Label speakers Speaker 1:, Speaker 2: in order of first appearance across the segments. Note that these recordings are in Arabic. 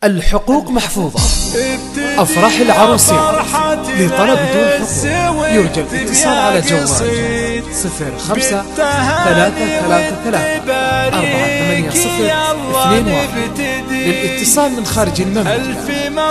Speaker 1: الحقوق محفوظة. أفراح العروسين لطلب دون حقوق يرجى الاتصال على جوال 05-333-480-21. للاتصال من خارج المملكة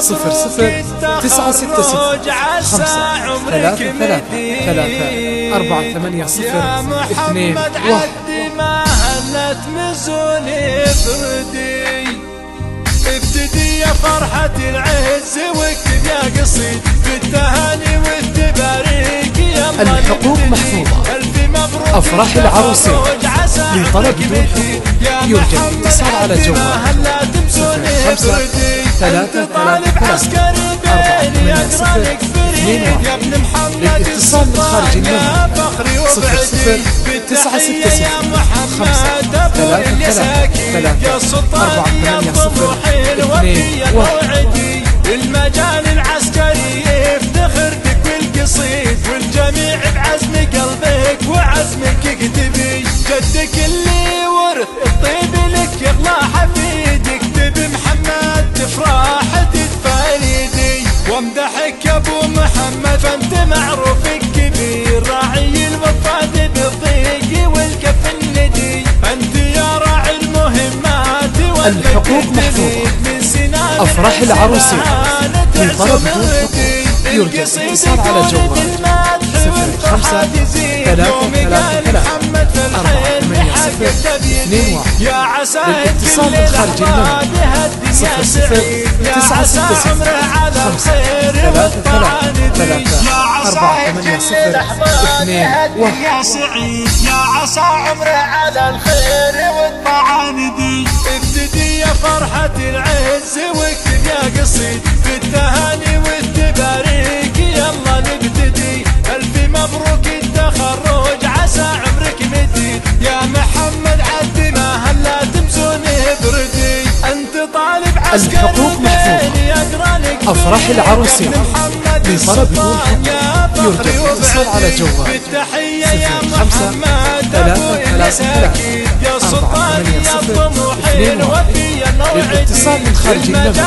Speaker 2: 00-93-35-481-01. ابتدي يا فرحة العز واكتب يا قصيد بالتهاني والتباريك يا
Speaker 1: الحقوق محفوظة.
Speaker 2: ألف مبروك.
Speaker 1: أفراح العروسين لطلب دون حقوق يرجى الاتصال على جوال 05-333-480-21. للاتصال من خارج المملكة
Speaker 2: 00-966-5-333-480-21. المجال العسكري يفتخر بك والقصيد والجميع بعزم قلبك وعزمك اكتبي جدك اللي ورث الطيب لك يغلى حفيد اكتب محمد تفرح تدفى يدي وامدحك يا ابو محمد فانت معروف كبير راعي الوفاد بالضيق والكف الندي انت يا راعي المهمات
Speaker 1: الحقوق محفوظة. أفراح العروسين لطلب دون حقوق يرجى الاتصال على جوال 05-333-480-21. للاتصال من خارج المملكة
Speaker 2: 00-966-5-333-480-21. يا سعيد يا عسى عمره على الخير والطعاندي. ابتدي يا فرحة العز واكتب يا قصيد بالتهاني والتباريك يلا نبتدي ألف مبروك التخرج عسى عمرك مديد يا محمد عد ما هلا تمسوني بردي أنت طالب عسكري.
Speaker 1: الحقوق محفوظة. أفراح العروسين لطلب دون حقوق يرجى الاتصال على جوال 05-333-480-21. للاتصال من خارج المملكة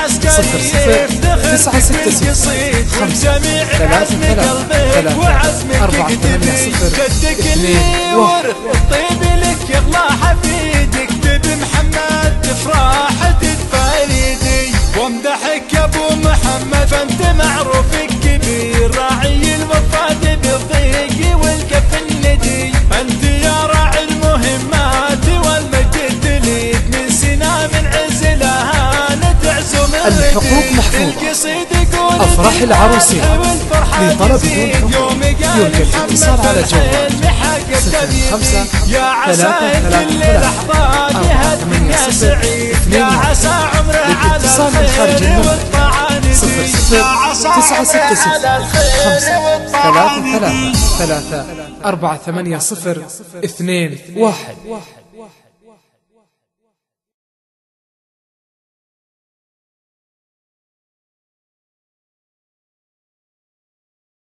Speaker 1: 00-966-5-333-480-21.
Speaker 2: الطيب لك يغلى حفيد اكتب محمد تفرح تدفى يدي وامدحك يا ابو محمد فانت معروف كبير راعي الوفاد بالضيق والكف الندي انت يا راعي المهمات والمجد ليك من سنا من عز لها نتعزم.
Speaker 1: الحقوق محفوظة. أفراح العروسين لطلب دون حقوق يرجى الاتصال على جوال 05-333-480-21. للاتصال من خارج المملكة 00-966-5-333-480-21.